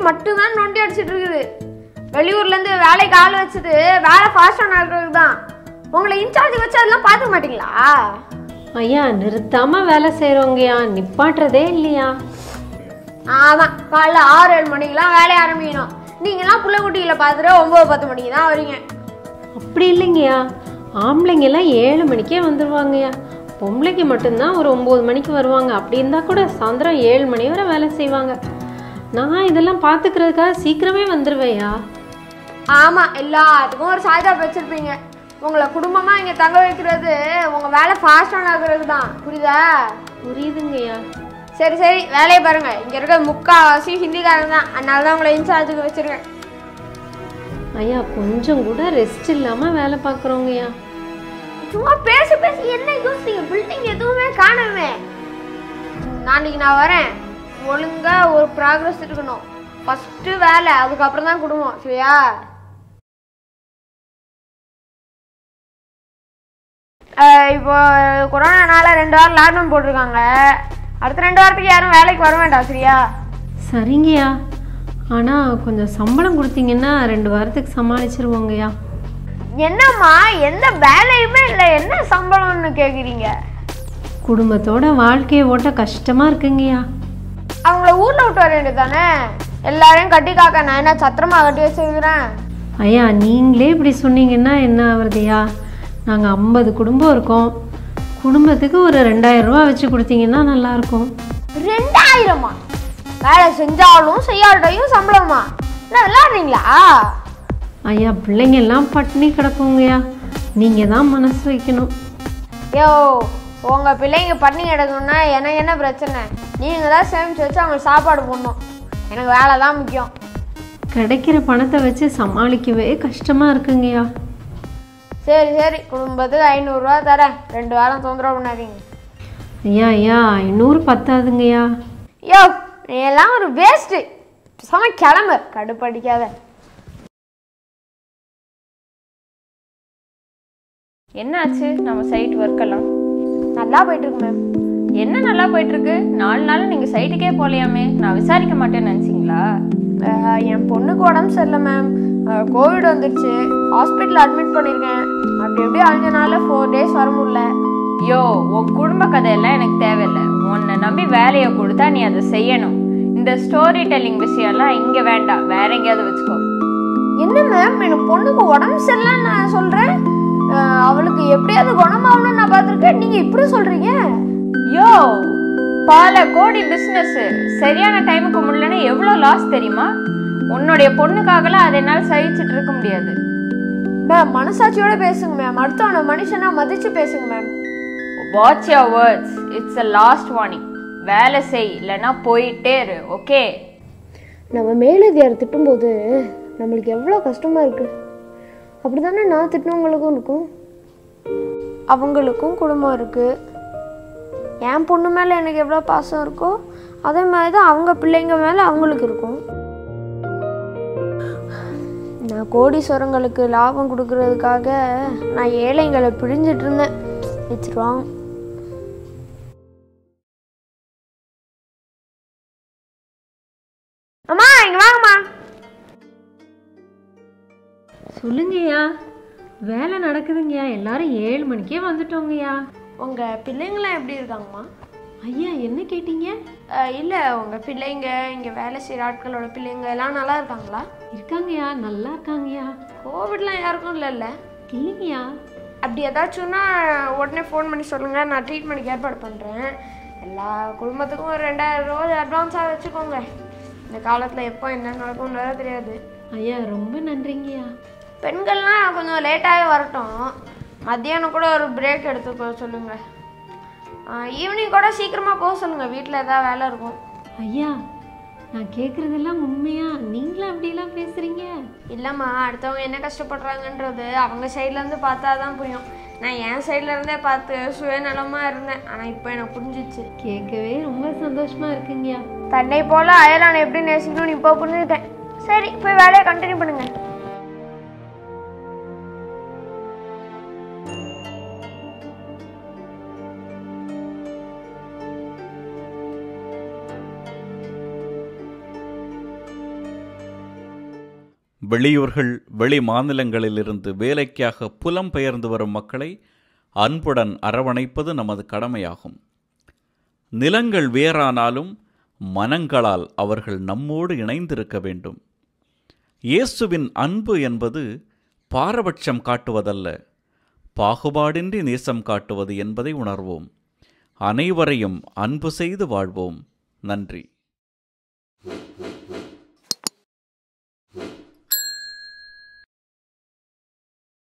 மட்டும்தான் நொண்டி அடிச்சிட்டு இருக்குது. வெளியூர்லேருந்து வேலைக்கு ஆள் வச்சது வேலை ஃபாஸ்ட்டாக நடக்கிறதுக்கு தான். உங்களை இன்சார்ஜ் வச்சு அதெல்லாம் பார்த்துக்க மாட்டீங்களா? ஐயா நிறுத்தாமல் வேலை செய்கிறவங்கயா, நிப்பாட்டுறதே இல்லையா? ஆமாம், காலைல 6-7 மணிக்கெலாம் வேலையை ஆரம்பிக்கணும். நீங்களாம் புள்ள குட்டிகளை பார்த்துட்டு 9-10 மணிக்கு தான் வரீங்க. அப்படி இல்லைங்கய்யா, ஆம்பளைங்கெல்லாம் 7 மணிக்கே வந்துடுவாங்கய்யா. பொம்பளைக்கு மட்டும்தான் ஒரு 9 மணிக்கு வருவாங்க. அப்படி இருந்தால் கூட சாயந்தரம் 7 மணி வரை வேலை செய்வாங்க. நான் இதெல்லாம் பார்த்துக்கிறதுக்காக சீக்கிரமே வந்துடுவேயா. ஆமாம், எல்லாத்துக்கும் ஒரு சாய்தா வச்சுருப்பீங்க. உங்களை குடும்பமாக இங்கே தங்க வைக்கிறது உங்கள் வேலை ஃபாஸ்ட்டாக ஆகுறது தான். புரியுதா? புரியுதுங்கய்யா. சரி சரி, வேலையை பாருங்கள். இங்கே இருக்க முக்கால்வாசி ஹிந்திக்காரங்க தான். அதனால தான் உங்களை இன்சார்ஜுக்கு வச்சுருக்கேன். ஐயா கொஞ்சம் கூட ரெஸ்ட் இல்லாமல் வேலை பார்க்குறோங்கய்யா. சும்மா பேசி பேசி என்ன யோசிங்க? பில்டிங் எதுவுமே காணவே. நாளைக்கு நான் வரேன். ஒழுங்காக ஒரு ப்ராக்ரஸ் இருக்கணும். ஃபஸ்ட்டு வேலை, அதுக்கப்புறம் தான் குடும்பம். சரியா? இப்போ கொரோனானால 2 வாரம் லாக்டவுன் போட்டிருக்காங்க. அடுத்த 2 வாரத்துக்கு யாரும் வேலைக்கு வர வேண்டாம். சரியா? சரிங்கய்யா. ஆனால் கொஞ்சம் சம்பளம் கொடுத்தீங்கன்னா 2 வாரத்துக்கு சமாளிச்சிருவோங்கய்யா. என்னம்மா, எந்த வேலையுமே இல்லை, என்ன சம்பளம்னு கேட்குறீங்க? குடும்பத்தோட வாழ்க்கையை ஓட்ட கஷ்டமாக இருக்குங்கய்யா. அவங்கள ஊரில் விட்டு வர வேண்டியது தானே? எல்லாரையும் கட்டி காக்க நான் என்ன சத்திரமா கட்டி வச்சிருக்கிறேன்? ஐயா நீங்களே இப்படி சொன்னீங்கன்னா என்ன ஆகுறதுயா? நாங்கள் 50 குடும்பம் இருக்கோம். குடும்பத்துக்கு ஒரு 2000 ரூபா வச்சு கொடுத்தீங்கன்னா நல்லாயிருக்கும். 2000மா? வேலை செஞ்சாலும் செய்யாட்டையும் சம்பளமா? என்ன விளையாடுறீங்களா? ஐயா பிள்ளைங்க எல்லாம் பட்டினி கிடக்குங்கய்யா. நீங்கள் தான் மனசு வைக்கணும். யோ, உங்கள் பிள்ளைங்க பட்டினி கிடக்குன்னா எனக்கு என்ன பிரச்சனை? நீங்கள் தான் சேமிச்சு வச்சு அவங்களுக்கு சாப்பாடு போடணும். எனக்கு வேலை தான் முக்கியம். கிடைக்கிற பணத்தை வச்சு சமாளிக்கவே கஷ்டமாக இருக்குங்கய்யா. சரி சரி, குடும்பத்துக்கு 500 ரூபா தரேன். 2 வாரம் தொந்தரவு பண்ணாதீங்க. ஐயா ஐயா 500 பத்தாதுங்கய்யா. யோ, நீ எல்லாம் ஒரு வேஸ்ட்டு. சும்மா கிளம்பு, கடுப்படிக்காத. என்னாச்சு நம்ம சைட் ஒர்க்கெல்லாம்? நல்லா போயிட்டுருக்கு மேம். என்ன நல்லா போயிட்டுருக்கு? 4 நாள் நீங்கள் சைட்டுக்கே போகலையாமே. நான் விசாரிக்க மாட்டேன்னு நினச்சிங்களா? என் பொண்ணுக்கு உடம்பு சரியில்லை மேம். கோவிட் வந்துடுச்சு. ஹாஸ்பிட்டல் அட்மிட் பண்ணியிருக்கேன். அப்படி எப்படி 5 நாளில் 4 டேஸ் வர முடியல. யோ, உன் குடும்ப கதையெல்லாம் எனக்கு தேவையில்லை. உன்னை நம்பி வேலையை கொடுத்தா நீ அதை செய்யணும். இந்த ஸ்டோரி டெல்லிங் விஷயம்லாம் இங்கே வேண்டாம், வேற எங்கேயாவது வச்சுக்கோ. என்ன மேம், எனக்கு பொண்ணுக்கு உடம்பு சரியில்லைன்னு நான் சொல்கிறேன். அவளுக்கு எப்படியாவது குணமாகணும்னு நான் பார்த்துருக்கேன். நீங்கள் இப்படி சொல்கிறீங்க? யோ, பல கோடி பிஸ்னஸ் சரியான டைமுக்கு முடியலன்னா எவ்வளோ லாஸ் தெரியுமா? உன்னுடைய பொண்ணுக்காகலாம் அதை என்னால் சகிச்சுட்டு இருக்க முடியாது. மேம், மனசாட்சியோட பேசுங்க மேம். அடுத்தவனை மனுஷனா மதிச்சு பேசுங்க ma'am. Watch your words. It's a last warning. வேலை செய், இல்லைன்னா போயிட்டே இரு. ஓகே? நம்ம மேலதிகாரி திட்டும்போது நம்மளுக்கு எவ்வளோ கஷ்டமாக இருக்குது. அப்படி தானே நான் திட்டினவங்களுக்கும் இருக்கும். அவங்களுக்கும் குடும்பம் இருக்குது. என் பொண்ணு மேலே எனக்கு எவ்வளோ பாசம் இருக்கோ அதே மாதிரி தான் அவங்க பிள்ளைங்க மேலே அவங்களுக்கு இருக்கும். நான் கோடீஸ்வரங்களுக்கு லாபம் கொடுக்கறதுக்காக நான் ஏழைங்களை பிழிஞ்சிட்டு இருந்தேன். It's wrong. அம்மா, இங்கே வாங்கம்மா. சொல்லுங்கய்யா. வேலை நடக்குதுங்கய்யா. எல்லாரும் 7 மணிக்கே வந்துட்டோங்கய்யா. உங்கள் பிள்ளைங்களாம் எப்படி இருக்காங்கம்மா? ஐயா என்ன கேட்டீங்க? இல்லை, உங்கள் பிள்ளைங்க இங்கே வேலை செய்கிற ஆட்களோட பிள்ளைங்க எல்லாம் நல்லா இருக்காங்களா? இருக்காங்கய்யா, நல்லா இருக்காங்கய்யா. கோவிட்லாம் யாருக்கும் இல்லைல்ல? இல்லைங்கய்யா. அப்படி ஏதாச்சும்னா உடனே ஃபோன் பண்ணி சொல்லுங்கள். நான் ட்ரீட்மெண்ட்டுக்கு ஏற்பாடு பண்ணுறேன். எல்லா குடும்பத்துக்கும் ஒரு 2000 ரூபா அட்வான்ஸாக வச்சுக்கோங்க. இந்த காலத்தில் எப்போ என்ன நடக்கும்னு வேற தெரியாது. ஐயா ரொம்ப நன்றிங்கய்யா. பெண்கள்லாம் கொஞ்சம் லேட்டாகவே வரட்டும். மத்தியானம் கூட ஒரு பிரேக் எடுத்துக்க சொல்லுங்கள். ஈவினிங் கூட சீக்கிரமாக போக சொல்லுங்கள். வீட்டில் ஏதாவது வேலை இருக்கும். ஐயா நான் கேட்குறதெல்லாம் உண்மையா? நீங்களும் அப்படிலாம் பேசுகிறீங்க? இல்லைம்மா, அடுத்தவங்க என்ன கஷ்டப்படுறாங்கன்றது அவங்க சைட்லேருந்து பார்த்தா தான் புரியும். நான் என் சைட்லேருந்தே பார்த்து சுயநலமாக இருந்தேன். ஆனால் இப்போ எனக்கு புரிஞ்சிச்சு. கேட்கவே ரொம்ப சந்தோஷமாக இருக்குங்கய்யா. தன்னை போல் அயலானை எப்படி நேசிக்கணும்னு இப்போ புரிஞ்சுக்கிட்டேன். சரி, போய் வேலையை கண்டினியூ பண்ணுங்கள். வெளியூர்கள், வெளி மாநிலங்களிலிருந்து வேலைக்காக புலம்பெயர்ந்து வரும் மக்களை அன்புடன் அரவணைப்பது நமது கடமையாகும். நிலங்கள் வேறானாலும் மனங்களால் அவர்கள் நம்மோடு இணைந்திருக்க வேண்டும். இயேசுவின் அன்பு என்பது பாரபட்சம் காட்டுவதல்ல, பாகுபாடின்றி நேசம் காட்டுவது என்பதை உணர்வோம். அனைவரையும் அன்பு செய்து வாழ்வோம். நன்றி.